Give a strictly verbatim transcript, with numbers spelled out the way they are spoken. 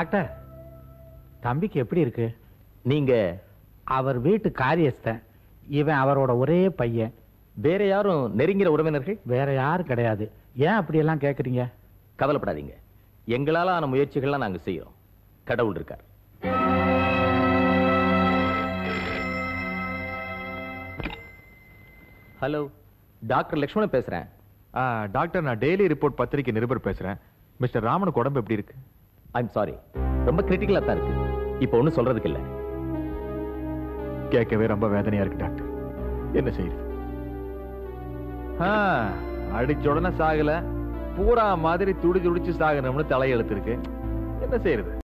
Doctor, தம்பிக்கு எப்படி இருக்கு? நீங்க அவர் வீட்டு காரியஸ்தன். இவன் அவரோட ஒரே பையன். வேற யாரும் நெருங்கிற உறவினர்கள்? வேற யாரும் கிடையாது. ஏன் அப்படியெல்லாம் கேக்குறீங்க? கவலைப்படாதீங்க, எங்களால ஆன முயற்சிகள்லாம் நாங்க செய்யறோம். கடவுள் இருக்கார். ஹலோ, டாக்டர் லட்சுமணன் பேசுறேன். டாக்டர், நான் டெய்லி ரிப்போர்ட் பத்திரிகை நிருபர் பேசுறேன். மிஸ்டர் ராமனுக்கு உடம்பு எப்படி இருக்கு? ஐம் சாரி, ரொம்ப கிரிட்டிக்கலா தான் இருக்கு. இப்போ ஒன்னும் சொல்றதுக்கு இல்ல. கேட்கவே ரொம்ப வேதனையா இருக்கு டாக்டர். என்ன செய்யுது? அடிச்ச உடனே சாகல, பூரா மாதிரி துடி துடிச்சு சாகணும்னு தலையெழுத்து இருக்கு. என்ன செய்யறது?